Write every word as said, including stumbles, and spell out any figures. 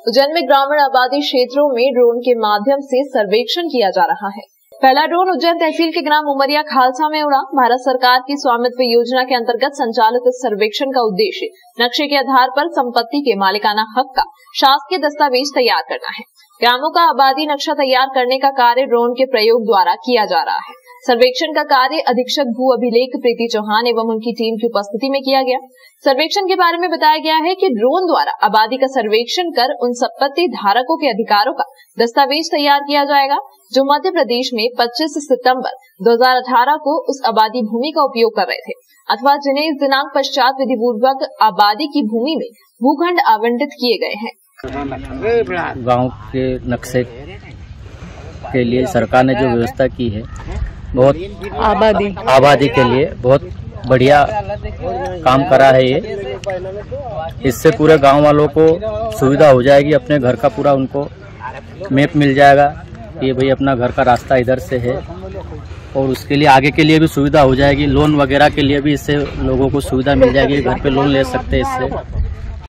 उज्जैन में ग्रामीण आबादी क्षेत्रों में ड्रोन के माध्यम से सर्वेक्षण किया जा रहा है। पहला ड्रोन उज्जैन तहसील के ग्राम उमरिया खालसा में उड़ा। भारत सरकार की स्वामित्व योजना के अंतर्गत संचालित इस सर्वेक्षण का उद्देश्य नक्शे के आधार पर संपत्ति के मालिकाना हक का शासकीय दस्तावेज तैयार करना है। ग्रामों का आबादी नक्शा तैयार करने का कार्य ड्रोन के प्रयोग द्वारा किया जा रहा है। सर्वेक्षण का कार्य अधीक्षक भू अभिलेख प्रीति चौहान एवं उनकी टीम की उपस्थिति में किया गया। सर्वेक्षण के बारे में बताया गया है कि ड्रोन द्वारा आबादी का सर्वेक्षण कर उन संपत्ति धारकों के अधिकारों का दस्तावेज तैयार किया जाएगा जो मध्य प्रदेश में पच्चीस सितंबर दो हज़ार अठारह को उस आबादी भूमि का उपयोग कर रहे थे अथवा जिन्हें इस दिनांक पश्चात विधिपूर्वक आबादी की भूमि में भूखंड आवंटित किए गए हैं। गाँव के नक्शे के लिए सरकार ने जो व्यवस्था की है बहुत आबादी आबादी के लिए बहुत बढ़िया काम करा है। ये इससे पूरे गांव वालों को सुविधा हो जाएगी। अपने घर का पूरा उनको मैप मिल जाएगा कि भाई अपना घर का रास्ता इधर से है और उसके लिए आगे के लिए भी सुविधा हो जाएगी। लोन वगैरह के लिए भी इससे लोगों को सुविधा मिल जाएगी। घर पे लोन ले सकते हैं इससे।